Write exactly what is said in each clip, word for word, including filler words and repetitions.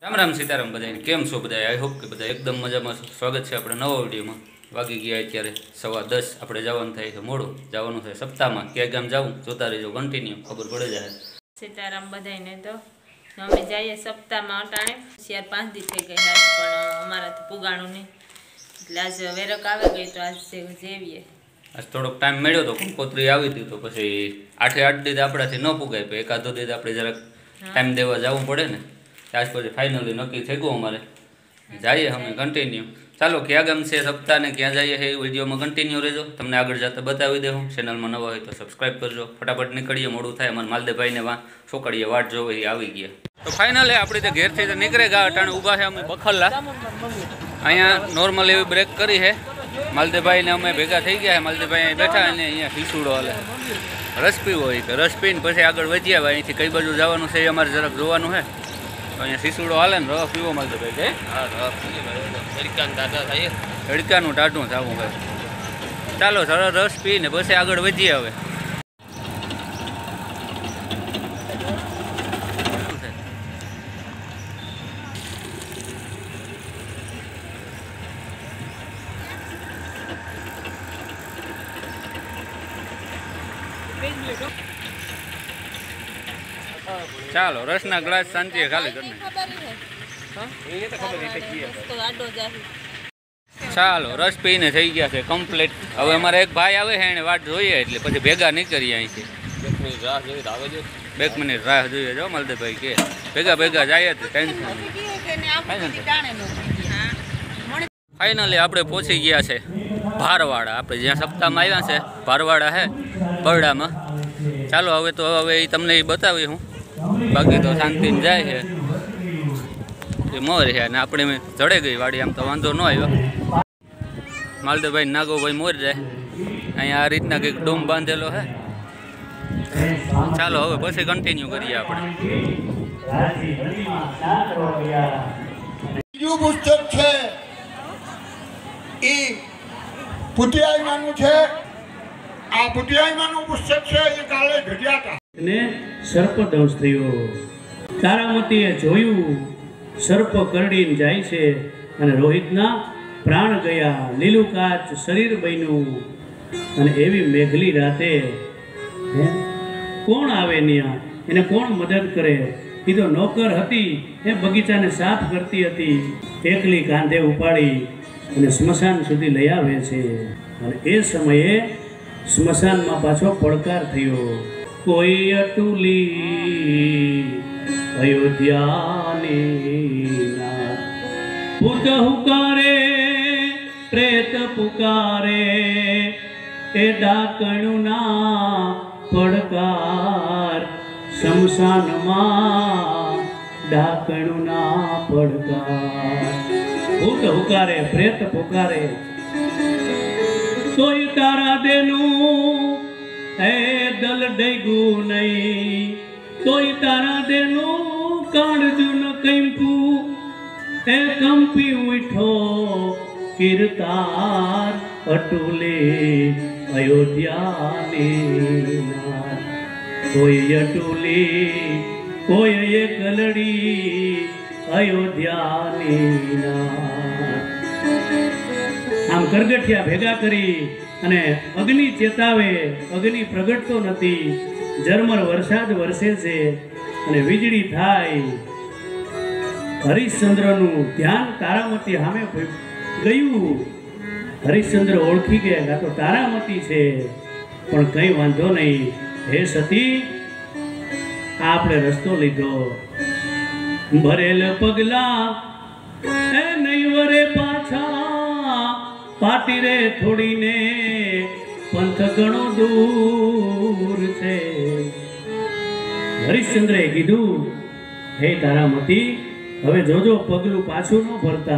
राम राम सीताराम बधाई केम छो बधाई आई होप के बधाई एकदम मजा में स्वागत है अपने नवा विडियो में। वागी गया अत्यारे सवा दस अपने जवान थाय तो मोड़ो जवानुं थाय सप्ताह में क्या गाम जाऊँ जोता रहो कंटीन्यू खबर पड़े जाए। सीताराम बधाई ने तो अमे जाइए सप्ताह में अटाणे चार पांच दी थई गई आज पण अमारा तो पुगाणुं नहीं એટલે आज वेरक आवे गई तो आज से जेवीए। आज थोड़ोक टाइम मळ्यो तो कंकोत्री आवी हती तो पछी आठे आठ दी आपणाथी न पुगाय तो एकादो दी आपणे जरा टाइम देवा जावुं पड़े ने। आज પછી फाइनली नक्की થઈ ગયું અમારે जाइए हमें कंटीन्यू। चलो क्या गम से सप्ताह ने क्या जाइए है वीडियो में कंटीन्यू रहो तमने आगे जाते बतावी दे हूँ। चैनल में नवा हो तो सब्सक्राइब करजो फटाफट निकलिए मोड़ू थाय अमर मालदेव भाई ने वहाँ छोकड़िए वाट जो ही आवी गया। तो फाइनली अपनी तो घेर थी तो निकलेगा अटाणे ऊभा है अमे बखरला अँ नॉर्मल एवं ब्रेक करी है। मालदेव भाई ने अमे भेगा थी गया है मालदेव भाई बैठा अने अँ खीसूड़ो हले रस पीवो है तो रस पीने पछी आगे वधिया अहींथी कई बाजू जवानुं छे अमारे जराक जोवानुं है। तो अँ सीसूड़ो हाले ने रस पीवो मालदेव भाई के हड़काનું ટાઢું થવું ભાઈ। ચાલો સરળ રસ પીને પછી આગળ વધીએ હવે। ચાલો રસના ગ્લાસ શાંતિએ ખાલી કરીને ચાલો રસ પીને થઈ ગયા છે કમ્પ્લીટ। હવે અમારે એક ભાઈ આવે છે એને વાટ જોઈએ એટલે પછી ભેગા નીકળીએ અહીંથી। એક મિનિટ રાહ જોઈએ જો માલદેવભાઈ કે ભેગા ભેગા જાય તો ટેન્શન फाइनली આપણે પહોંચી ગયા છે ભારવાડા। આપણે જ્યાં સપ્તાહમાં આવ્યા છે ભારવાડા છે બરડા में। ચાલો હવે તો હવે એ તમને એ બતાવી હું બાકી તો શાંતિને જાય છે એ મોર છે અને આપણે જડે ગઈ વાડી આમ તો વાંધો ન આવ્યો। मालदेवभाई नागोभाई मोर जाए अँ आ रीतना कंईक डोम बांधेलो है। चलो हवे पछी कंटीन्यू करिए आपणे। बीजू पुस्तक छे ई पुटियाईमानुं छे आ पुटियाईमानुं पुस्तक छे ए काले घड्याता ने सर्पदंश थयो। तारामतीए जोयुं सर्प करडीने जाय छे अने रोहितना प्राण गया लीलू काच शरीर बन्यू अने एवी मेघली राते कोण आवे न्या एने कोण मदद करे। ई तो नौकर हती ए बगीचाने साफ करती हती एकली कांधे उपाड़ी अने स्मशान सुधी लई आवे छे। अने ए समये स्मशान में पाछो પડકાર थयो कोई अटूली अयोध्यानी नाथ पुत हुकारे प्रेत पुकारे ए डाकणु ना પડકાર शमशान मां डाकणु ना પડકાર। भूत हुकारे प्रेत पुकारे तोय तारा देनु ए दल डेगु नहीं तोय तारा देनु कांडजु न कंपू ए कंपी उठो कीर्तार अटूले अयोध्यानी नाथ कोई अटूली कोई ये कलड़ी अयोध्यानी नाथ। आम करगठिया भेगा करी अने अग्नि चेतावे अग्नि प्रगटतो नथी झरमर वरसाद वरसे छे अने वीजળી थाय। हरिश्चंद्रनु ध्यान तारामती सामे गयु। हरिश्चंद्र ओळखी गया तो तारामती छे पण कई वांधो नहीं। हे सती आपणे रस्तो लीधो भरेल पगला ए नहीं वरे पाछा पाटी रे थोड़ी ने पंथ घणो दूर छे। हरिश्चंद्रे कीधु हे तारामती हवे जोजो पगलू पाछू न भरता।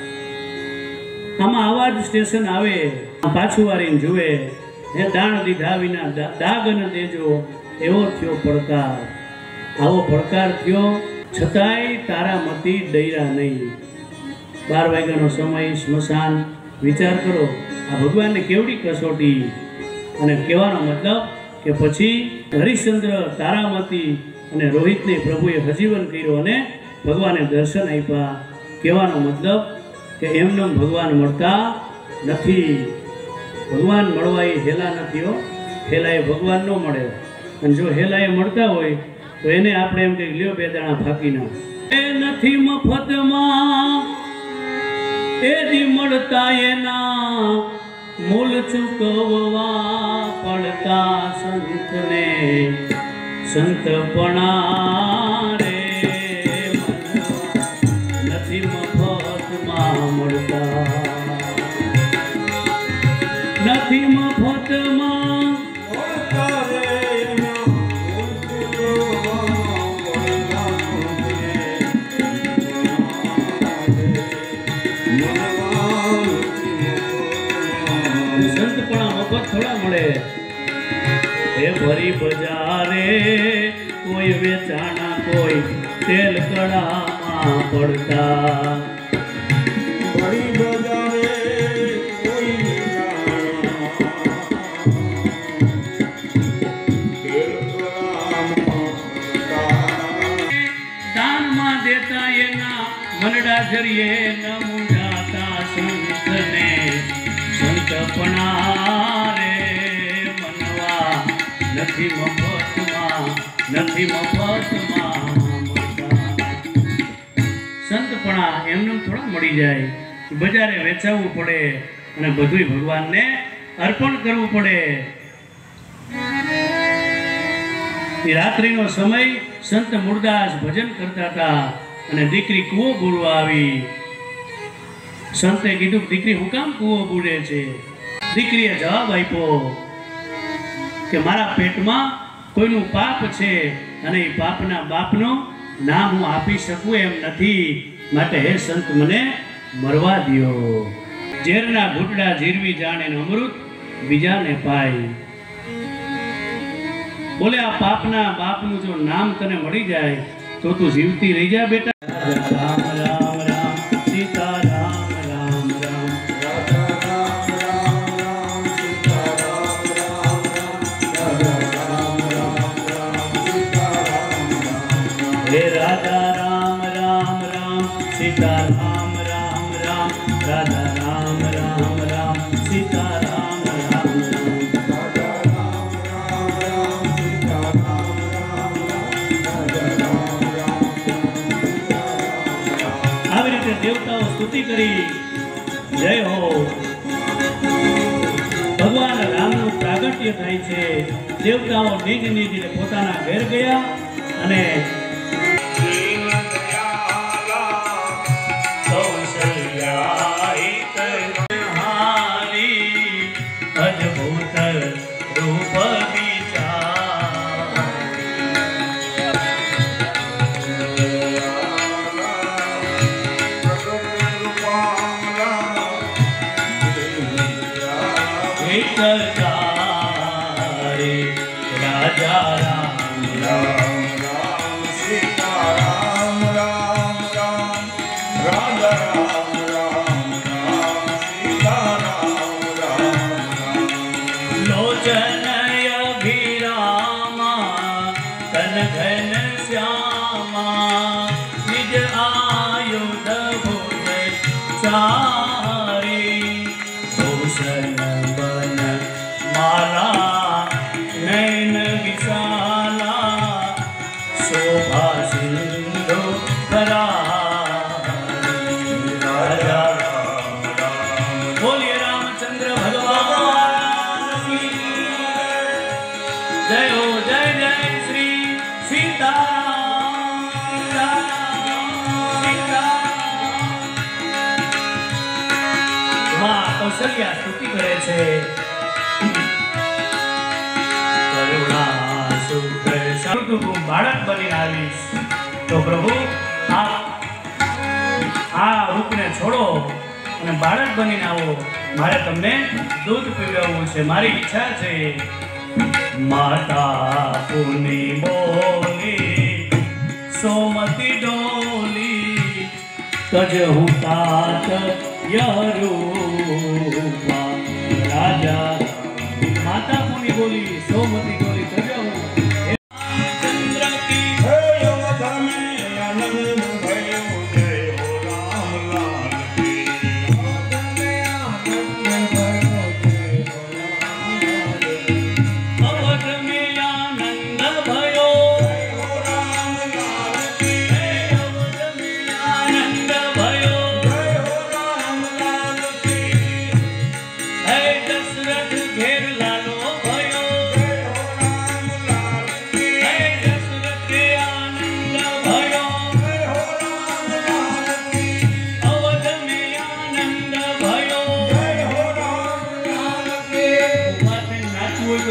आमा आवाज स्टेशन आवे पाछू वारीने जुए हे दाण दीधा विना दाग न देजो एवो थयो પડકાર। आवो પડકાર थयो छतांय तारामती डैरा नहीं। बार वाग्यानो समय स्मशान विचार करो आ भगवान ने केवड़ी कसोटी अने कहेवानो मतलब के पछी हरिश्चंद्र तारामती અને રોહિતને પ્રભુએ હજીવન કર્યો અને ભગવાને દર્શન આપ્યા. કહેવાનો મતલબ કે એમને ભગવાન મળતા નથી. ભગવાન મળવા એ હેલા નથી હો. હેલા એ ભગવાન ન મળે. અને જો હેલા એ મળતા હોય તો એને આપણે એમ કંઈક લ્યો બે દાણા ફાંકી ના. એ નથી મફતમાં એ દી મળતા એના મૂલ ચૂકવવા પડતા સંતને. સંતપણા રે નથી મફતમાં મળતા. નથી મફતમાં સંતપણા મફત થોડા મળે. એ ભરી બજારે કોઈ વેચાણા કોઈ તેલ કડામાં પડતા. ભરી બજારે કોઈ દાનમાં દેતા એના મનડા જરીએ ન મૂંઝાતા સંતને. સંતપણા રે મનવા નથી મફતમાં નથી મફતમાં મળતા. સંતપણા એમને થોડા મળી જાય. બજારે વેચાવવું પડે અને બધુંય ભગવાનને અર્પણ કરવું પડે. એ રાત્રિનો સમય સંત મૂળદાસ ભજન કરતા હતા અને દીકરી કૂવો બુરવા આવી. સંતે કીધું દીકરી હું કામ કૂવો બુરે છે? દીકરીએ જવાબ આપ્યો કે મારા પેટમાં કોઈનું પાપ છે અને એ પાપના બાપનું નામ હું આપી શકું એમ નથી. માટે હે સંત મને મરવા દ્યો. ઝેરના ઘૂંટડા ઝીરવી જાણે અમૃત બીજાને પાય. બોલે આ પાપના બાપનું જો નામ તને મળી જાય તો તું જીવતી રહી જા બેટા. રામ રામ રામ સીતા રામ રામ રામ રાધા રામ રામ રામ સીતા રામ રામ રામ રાધા રામ રામ રામ સીતા રામ રામ. હે રાધા રામ રામ રામ સીતા રામ રામ રામ રાધા રામ રામ રામ સીતા રામ રામ રામ. રાધા રામ રામ રામ સીતા રામ રામ રાધા રામ રામ આવી રીતે દેવતાઓ સ્તુતિ કરી. જય હો. ભગવાન રામનું પ્રાગટ્ય થાય છે. દેવતાઓ નિજ નિજ પોતાના ઘેર ગયા અને અદભુત રૂપ વિચાર. વિચારે રાજા રામ રામ રામ સીતા રામ રામ રામ રાધા રામ રામ રામ સીતા રામ રામ રામ. લોચન અભિરામા તન ઘન શ્યામા નિજ આયુધ ભુજ ચારી. ભૂષણ બન માલા નૈન વિશાલા શોભા સિંધુ ભરારી. રાજા રામ રામ. બોલીએ રામચંદ્ર ભગવાન કી જય હો. જય જય શ્રી સીતારામ સીતારામ. માં કૌશલ્યા સ્તુતિ કરે છે. કરુણા સુખ શાંતિ હું બાળક બનીને આવીશ તો પ્રભુ આ આ રૂપને છોડો અને બાળક બનીને આવો. મારે તમને દૂધ પીવડાવવું છે. મારી ઈચ્છા છે. માતા પુની બોલી સોમતી ડોલી તજ હું તાત યરૂપા. રાજા માતા પુની બોલી સોમતી ડોલી તજ હું. ચંદ્ર કી હે યમ ધર્મે આનંદ ભય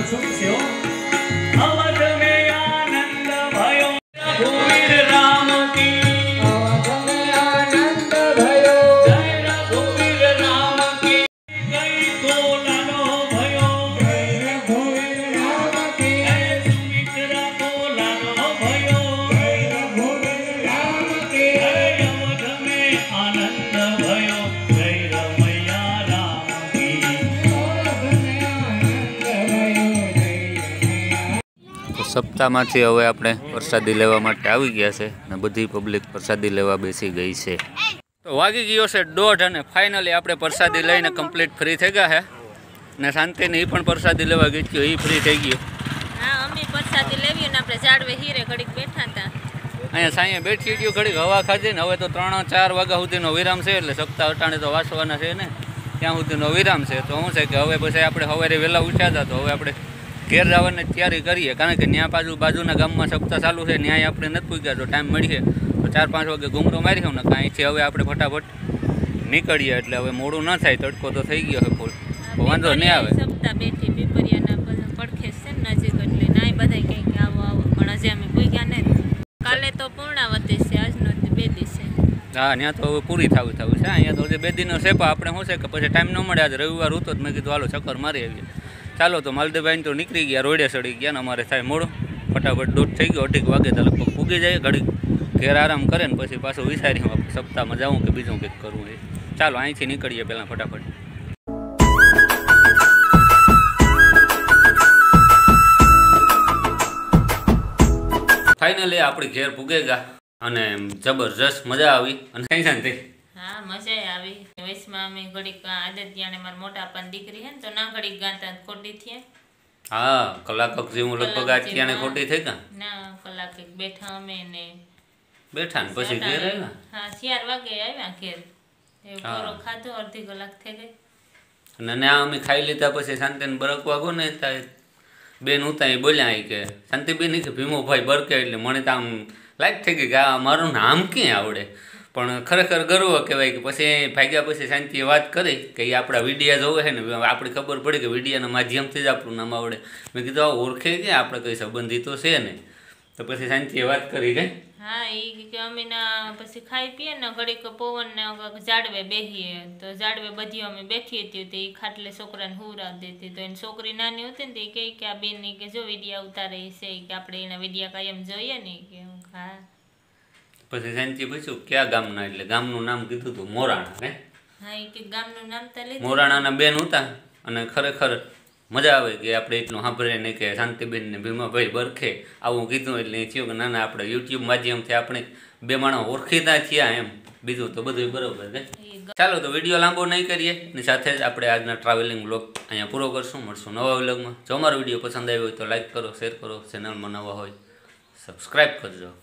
શું છે હો? અવધ में आनंद भयो रघुवीर राम की અવધ में આનંદ ભયો जय रघुवीर राम की गई को लालो भयो જય રઘુવીર રામ કી जय सुमित्रा को लालो भयो જય રઘુવીર રામ કી जय अवध में आनंद भयो जय रमैया राम की અવધ में આનંદ ભયો જય તો સપ્તાહમાંથી હવે આપણે પ્રસાદી લેવા માટે આવી ગયા છે અને બધી પબ્લિક પ્રસાદી લેવા બેસી ગઈ છે. તો વાગી ગયો છે દોઢ અને ફાઇનલી આપણે પ્રસાદી લઈને કમ્પ્લીટ ફ્રી થઈ ગયા છે ને શાંતિની એ પણ પ્રસાદી લેવા ગઈ હતી એ ફ્રી થઈ ગયો. હા અમે પ્રસાદી લેવી ને આપણે ઝાડવે હીરે ઘડીક બેઠા હતા. અહીંયા સાંજે બેઠી ગયો ઘડીક હવા ખાધી ને હવે તો ત્રણ ચાર વાગ્યા સુધીનો વિરામ છે એટલે સપ્તાહ અટાણે તો વાસવાના છે ને ત્યાં સુધીનો વિરામ છે. તો શું છે કે હવે પછી આપણે સવારે વહેલા ઉઠ્યા હતા તો હવે આપણે ઘેર જવાની તૈયારી કરીએ કારણ કે ત્યાં બાજુ બાજુના ગામમાં સપ્તાહ ચાલુ છે ત્યાંય આપણે નથી પૂગ્યા તો ટાઈમ મળીએ તો ચાર પાંચ વાગે ઘૂમરો મારી ને કાંઈથી હવે આપણે ફટાફટ નીકળીએ એટલે હવે મોડું ન થાય તડકો તો થઈ ગયો છે ફૂલ વાંધો નહીં આવે. સપ્તાહ બેઠી પીપરિયાના બધા પડખે છે ને નજીક એટલે નાય બધા કંઈક આવો આવો પણ હજી અમે પૂગ્યા નથી. કાલે તો પૂર્ણાવતી છે આજનો બે દિવસે. હા ત્યાં તો હવે પૂરી થવી થવી છે અહીંયા તો હજી બે દિનનો સેપા આપણે શું છે કે પછી ટાઈમ ન મળે આજે રવિવાર હતો જ મેં કીધું હાલો ચક્કર મારી આવીએ. ચાલો તો માલદેવભાઈ તો નીકળી ગયા રોડે ચડી ગયા ને અમારે થાય મોડું ફટાફટ દોઢ થઈ ગયો અઢીક વાગે તો લગભગ પૂગી જાય ઘડીક ઘેર આરામ કરે ને પછી પાછું વિચાર્યું આપણે સપ્તાહમાં જાઉં કે બીજું કંઈક કરવું એ. ચાલો અહીંથી નીકળીએ પહેલાં ફટાફટ. ફાઇનલી આપણે ઘેર પૂગે ગયા અને જબરજસ્ત મજા આવી અને કઈ શાંતિ. હા મજા આવી. વયસમાં અમે ઘડીક આદત્યાને મારા મોટા પાન દીકરી હે ને તો ના ઘડીક ગાતા ખોટી થઈ. હા કલાક જેવું લગભગ આજ ત્યાંને ખોટી થઈ ગયા ના કલાક એક બેઠા અમે ને બેઠા ને પછી ઘેર આવ્યા. હા ચાર વાગે આવ્યા ઘેર. એ પૂરો ખાધો અડધી કલાક થઈ ગઈ. અને ત્યાં અમે ખાઈ લીધા પછી શાંતિને બરક વાગો ને ત્યાં બેન ઉતા એ બોલ્યા કે શાંતિબેન કે ભીમોભાઈ બરકે એટલે મને તો આમ લાઈક થઈ ગઈ કે આ મારું નામ ક્યાં આવડે પણ ખરેખર ગર્વ કહેવાય કે પછી ભાગ્યા પછી શાંતિએ વાત કરી કે એ આપણા વિડીયા જોવે છે ને આપણે ખબર પડી કે વિડીયાના માધ્યમથી જ આપણું નામ આવડે. મેં કીધું આ ઓળખે કે આપણે કંઈ સંબંધિતો છે ને તો પછી શાંતિએ વાત કરી કે હા એ કે અમે ના પછી ખાઈ પીએ ને ઘડીક પવન ને ઝાડવે બેહીએ તો ઝાડવે બધી અમે બેઠી હતી તો એ ખાટલે છોકરાને હુવરાવ દેતી તો એની છોકરી નાની હતી ને તો એ કહે કે આ બેન કે જો વિડીયા ઉતારે છે કે આપણે એના વિડીયા કાયમ જોઈએ ને કે હા. પછી શાંતિ પૂછ્યું ક્યાં ગામના એટલે ગામનું નામ કીધું હતું મોરાણા હે. હા એ કે ગામનું નામ તો લીધું. મોરાણાના બેન હતા અને ખરેખર મજા આવે કે આપણે એટલું સાંભળે ને કે શાંતિબેન ને ભીમાભાઈ બરખે આવું કીધું એટલે એ થયું કે ના ના આપણે યુટ્યુબ માધ્યમથી આપણે બે માણસ ઓળખીતા થયા એમ બીજું તો બધું બરોબર છે. ચાલો તો વિડીયો લાંબો નહીં કરીએ અને સાથે જ આપણે આજના ટ્રાવેલિંગ વ્લોગ અહીંયા પૂરો કરશું. મળશું નવા વ્લોગમાં. જો અમારો વિડીયો પસંદ આવ્યો હોય તો લાઈક કરો, શેર કરો, ચેનલમાં નવા હોય સબસ્ક્રાઈબ કરજો.